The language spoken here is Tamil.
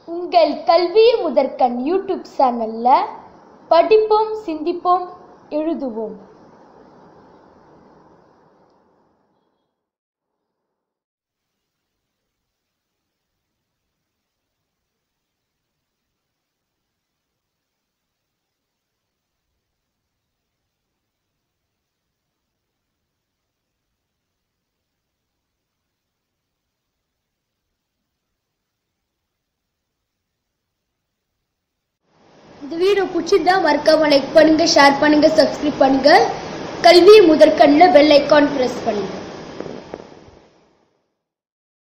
உங்கள் கல்வி முதற்கண் யூடியூப் சேனல்ல படிப்போம், சிந்திப்போம், எழுதுவோம். இந்த வீடியோ பிடிச்சிருந்தா மறக்காம லைக் பண்ணுங்க, ஷேர் பண்ணுங்க, சப்ஸ்கிரைப் பண்ணுங்க. கல்வி முதற்கண்ணில் பெல் ஐகான் பிரஸ் பண்ணுங்க.